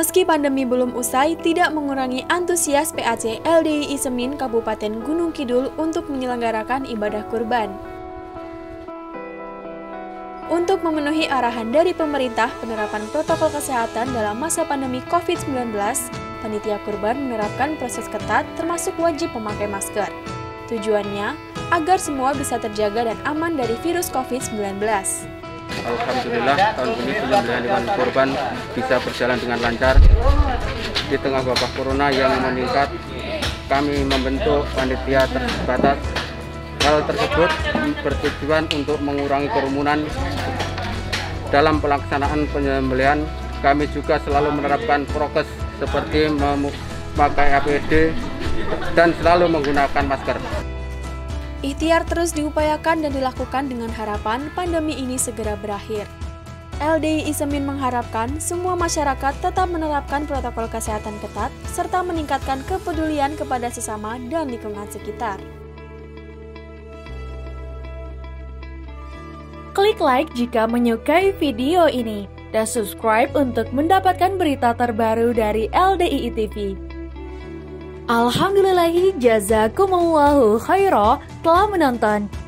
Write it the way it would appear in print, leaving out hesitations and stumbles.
Meski pandemi belum usai, tidak mengurangi antusias PAC LDII Semin Kabupaten Gunung Kidul untuk menyelenggarakan ibadah kurban. Untuk memenuhi arahan dari pemerintah penerapan protokol kesehatan dalam masa pandemi COVID-19, panitia kurban menerapkan proses ketat termasuk wajib memakai masker. Tujuannya agar semua bisa terjaga dan aman dari virus COVID-19. Alhamdulillah tahun ini penyembelihan hewan kurban bisa berjalan dengan lancar. Di tengah wabah corona yang meningkat, kami membentuk panitia terbatas. Hal tersebut bertujuan untuk mengurangi kerumunan. Dalam pelaksanaan penyembelihan, kami juga selalu menerapkan prokes seperti memakai APD dan selalu menggunakan masker. Ikhtiar terus diupayakan dan dilakukan dengan harapan pandemi ini segera berakhir. LDII Semin mengharapkan semua masyarakat tetap menerapkan protokol kesehatan ketat serta meningkatkan kepedulian kepada sesama dan lingkungan sekitar. Klik like jika menyukai video ini dan subscribe untuk mendapatkan berita terbaru dari LDII TV. Alhamdulillahi jazakumullahu khairah telah menonton.